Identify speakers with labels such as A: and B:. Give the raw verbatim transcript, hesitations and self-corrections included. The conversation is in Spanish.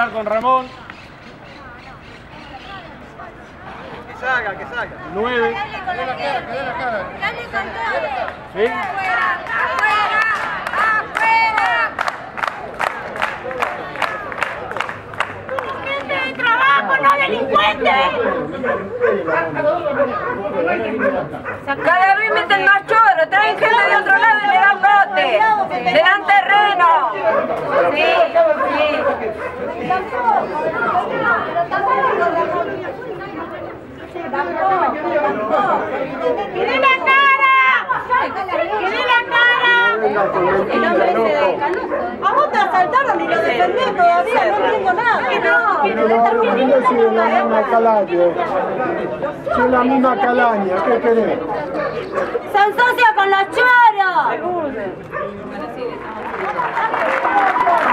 A: hablar con Ramón.
B: Que salga, que salga.
A: nueve.
C: Dale con la cara, dale con todo.
A: ¿Sí?
C: Afuera, afuera, afuera. Gente de trabajo, no delincuentes. Cada vez meten más chorro, traen gente de otro lado y le dan bote. Le dan terreno. Sí, sí. ¡Que dé la cara! ¡Que dé la cara! El hombre ese de Canuto. A vos te asaltaron y lo defendés todavía, no entiendo nada.
D: Pero los argentinos siguen la misma calaña. Son la misma calaña, ¿qué querés?
C: ¡Son socios con los choros!